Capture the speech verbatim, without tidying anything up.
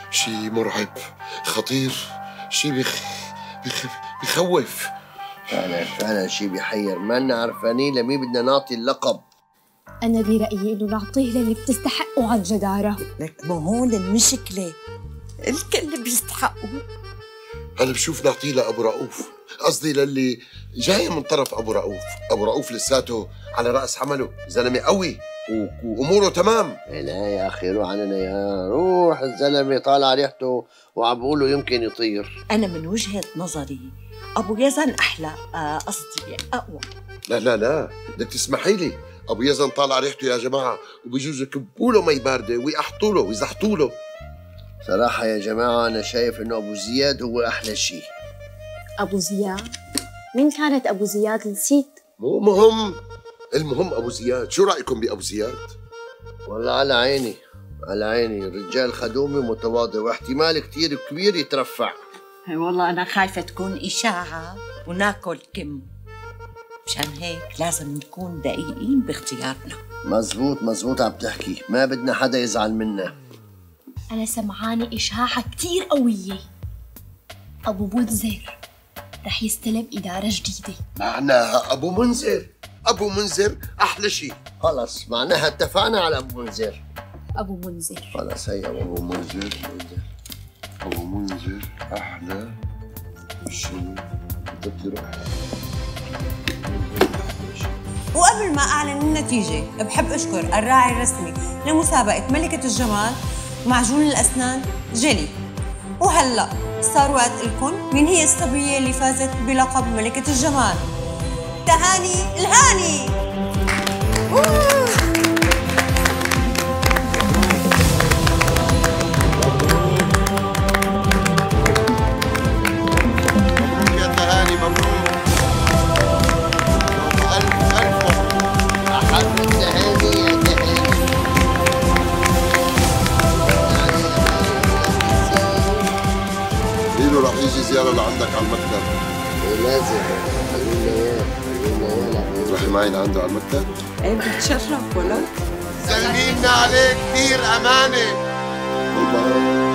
شيء مرعب خطير، شيء بيخ... بيخ... بيخوف. فعلا فعلا شيء بيحير، ما لنا عرفانين لمين بدنا نعطي اللقب. أنا برأيي إنه نعطيه للي بتستحقه عن جدارة. لك ما هون المشكلة، الكل بيستحقوا. أنا بشوف نعطيه لأبو رؤوف، قصدي للي جاي من طرف أبو رؤوف. أبو رؤوف لساته على رأس حمله، زلمة قوي وأموره تمام. لا يا أخي روح عننا يا روح، الزلمة طالع ريحته وعم بقوله يمكن يطير. أنا من وجهة نظري أبو يزن أحلى، قصدي أقوى. لا لا لا، بدك تسمحي لي، أبو يزن طالع ريحته يا جماعة، وبيجوز يكبوا له مي باردة ويقحطوا له ويزحطوا له. صراحة يا جماعة أنا شايف إنه أبو زياد هو أحلى شيء. أبو زياد؟ مين كانت أبو زياد؟ نسيت. مو مهم، المهم أبو زياد. شو رأيكم بأبو زياد؟ والله على عيني على عيني، الرجال خدومي ومتواضع واحتمال كتير كبير يترفع. هي والله أنا خايفة تكون إشاعة وناكل كم، مشان هيك لازم نكون دقيقين باختيارنا. مزبوط مزبوط عم تحكي، ما بدنا حدا يزعل منا. أنا سمعاني إشاعة كتير قوية، أبو منذر رح يستلم إدارة جديدة. معناها أبو منذر. أبو منذر أحلى شيء. خلص معناها اتفقنا على أبو منذر. أبو منذر خلص هي أبو منذر. أبو منذر أحلى شيء. تروح. وقبل ما أعلن النتيجة بحب أشكر الراعي الرسمي لمسابقة ملكة الجمال معجون الأسنان جيلي. وهلأ صار وقت لكم مين هي الصبية اللي فازت بلقب ملكة الجمال. تهاني الهاني. يا تهاني مبروك. ألف ألف مبروك. أحب التهاني يا تهاني. قيلوا رح يجي زيارة لعندك على المكتب. لازم خلينا اياه خلينا اياه. تروحي معي لعنده على المكتب؟ إيه بتشرف ولا؟ سلمينا عليه كثير أمانة. والله